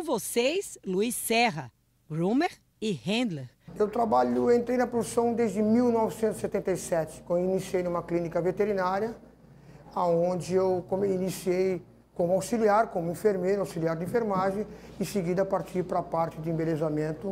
vocês, Luiz Serra, groomer e handler. Eu entrei na profissão desde 1977, quando eu iniciei numa clínica veterinária, onde eu iniciei como auxiliar, como enfermeiro, auxiliar de enfermagem, e em seguida parti para a parte de embelezamento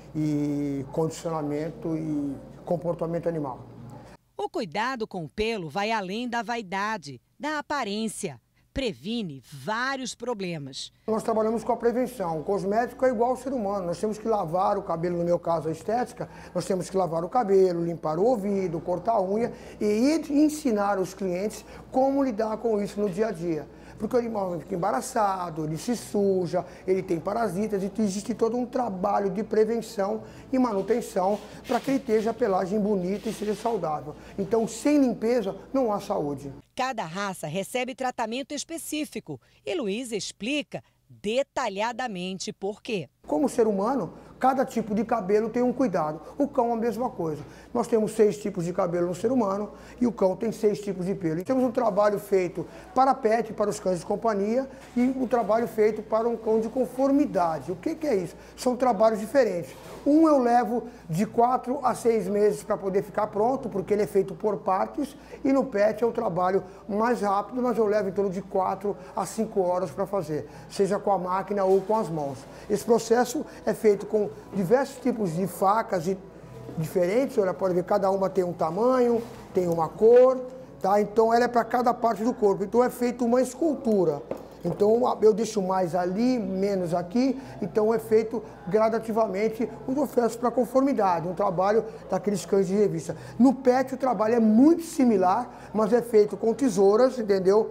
e condicionamento e comportamento animal. O cuidado com o pelo vai além da vaidade, da aparência. Previne vários problemas. Nós trabalhamos com a prevenção. O cosmético é igual ao ser humano. Nós temos que lavar o cabelo, no meu caso a estética, nós temos que lavar o cabelo, limpar o ouvido, cortar a unha e ensinar os clientes como lidar com isso no dia a dia. Porque o animal fica embaraçado, ele se suja, ele tem parasitas, então existe todo um trabalho de prevenção e manutenção para que ele esteja a pelagem bonita e seja saudável. Então, sem limpeza, não há saúde. Cada raça recebe tratamento específico e Luiz explica detalhadamente por quê. Como ser humano, cada tipo de cabelo tem um cuidado. O cão é a mesma coisa. Nós temos 6 tipos de cabelo no ser humano e o cão tem 6 tipos de pelo. E temos um trabalho feito para pet, para os cães de companhia, e um trabalho feito para um cão de conformidade. O que é isso? São trabalhos diferentes. Um eu levo de 4 a 6 meses para poder ficar pronto, porque ele é feito por partes, e no pet é um trabalho mais rápido, mas eu levo em torno de 4 a 5 horas para fazer, seja com a máquina ou com as mãos. Esse processo é feito com diversos tipos de facas diferentes, olha, pode ver, cada uma tem um tamanho, tem uma cor, tá? Então ela é para cada parte do corpo, então é feito uma escultura. Então eu deixo mais ali, menos aqui, então é feito gradativamente um processo para conformidade, um trabalho daqueles cães de revista. No pet o trabalho é muito similar, mas é feito com tesouras, entendeu?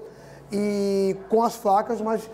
E com as facas, mas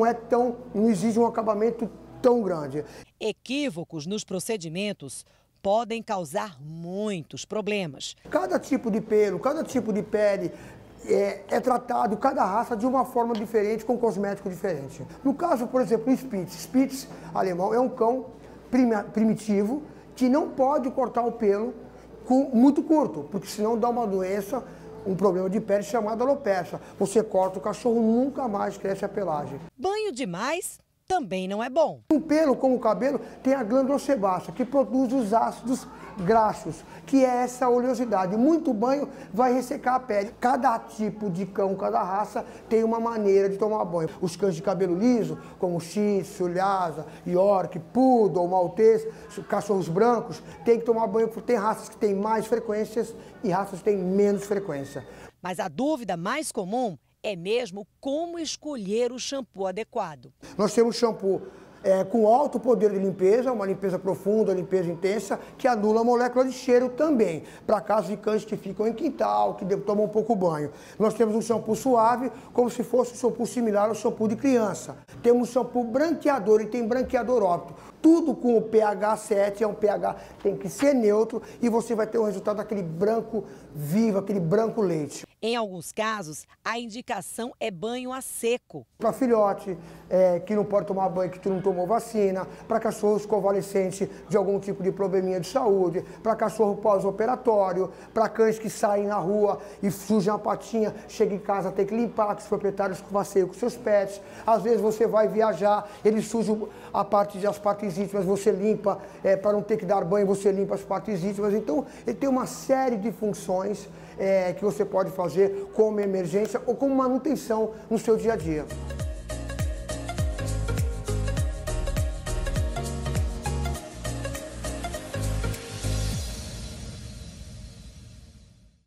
não exige um acabamento tão grande. Equívocos nos procedimentos podem causar muitos problemas. Cada tipo de pelo, cada tipo de pele é tratado, cada raça, de uma forma diferente, com cosmético diferente. No caso, por exemplo, o Spitz. Spitz alemão é um cão primitivo que não pode cortar o pelo muito curto, porque senão dá uma doença, um problema de pele chamado alopecia. Você corta o cachorro, nunca mais cresce a pelagem. Banho demais também não é bom. O pelo, como o cabelo, tem a glândula sebácea, que produz os ácidos graxos, que é essa oleosidade. Muito banho vai ressecar a pele. Cada tipo de cão, cada raça, tem uma maneira de tomar banho. Os cães de cabelo liso, como Shih Tzu, Lhasa, York, Poodle, Maltês, cachorros brancos, tem que tomar banho, porque tem raças que têm mais frequências e raças que têm menos frequência. Mas a dúvida mais comum é mesmo como escolher o shampoo adequado. Nós temos shampoo com alto poder de limpeza, uma limpeza profunda, limpeza intensa, que anula a molécula de cheiro também, para casos de cães que ficam em quintal, que tomam um pouco banho. Nós temos um shampoo suave, como se fosse um shampoo similar ao shampoo de criança. Temos um shampoo branqueador e tem branqueador óptico. Tudo com o pH 7, é um pH tem que ser neutro e você vai ter o resultado daquele branco vivo, aquele branco leite. Em alguns casos, a indicação é banho a seco. Para filhote que não pode tomar banho, que tu não tomou vacina, para cachorros convalescentes de algum tipo de probleminha de saúde, para cachorro pós-operatório, para cães que saem na rua e sujam a patinha, chega em casa, tem que limpar, que os proprietários passeiam com seus pets. Às vezes você vai viajar, eles sujam as partes íntimas, você limpa, para não ter que dar banho, você limpa as partes íntimas. Então, ele tem uma série de funções que você pode fazer como emergência ou como manutenção no seu dia a dia.